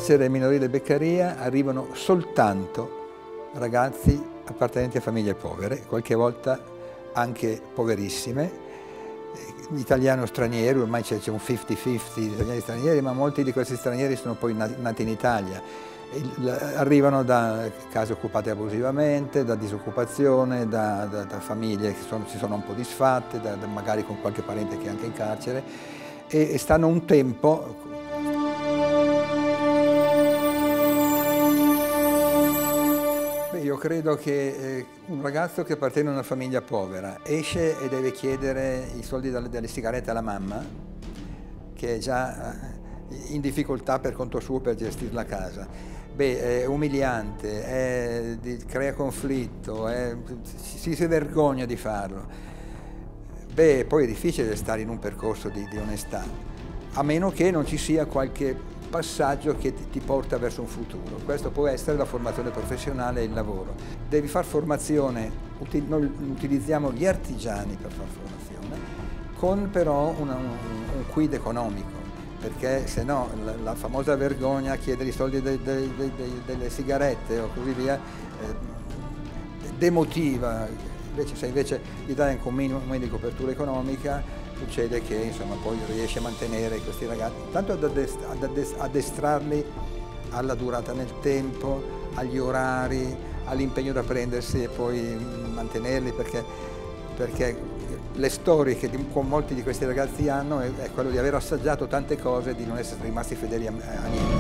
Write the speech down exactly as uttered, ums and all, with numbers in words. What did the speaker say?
carcere minorile Beccaria arrivano soltanto ragazzi appartenenti a famiglie povere, qualche volta anche poverissime, italiano stranieri, ormai c'è un cinquanta cinquanta italiani stranieri, ma molti di questi stranieri sono poi nati in Italia. Arrivano da case occupate abusivamente, da disoccupazione, da, da, da famiglie che sono, si sono un po' disfatte, da, da magari con qualche parente che è anche in carcere, e, e stanno un tempo. Beh, io credo che eh, un ragazzo che appartiene a una famiglia povera esce e deve chiedere i soldi dalle, dalle sigarette alla mamma, che è già in difficoltà per conto suo per gestire la casa. Beh, è umiliante, è, crea conflitto, è, si, si vergogna di farlo. Beh, poi è difficile stare in un percorso di, di onestà, a meno che non ci sia qualche passaggio che ti, ti porta verso un futuro. Questo può essere la formazione professionale e il lavoro. Devi fare formazione, util, noi utilizziamo gli artigiani per fare formazione, con però una, un, un quid economico. Perché se no la, la famosa vergogna a chiedere i soldi de, de, de, de, delle sigarette o così via eh, demotiva. Invece se invece gli dai un minimo di copertura economica, succede che insomma poi riesci a mantenere questi ragazzi, tanto ad, addest ad addestrarli alla durata nel tempo, agli orari, all'impegno da prendersi e poi mantenerli, perché, perché le storie che con molti di questi ragazzi hanno è, è quello di aver assaggiato tante cose e di non essere rimasti fedeli a, a niente.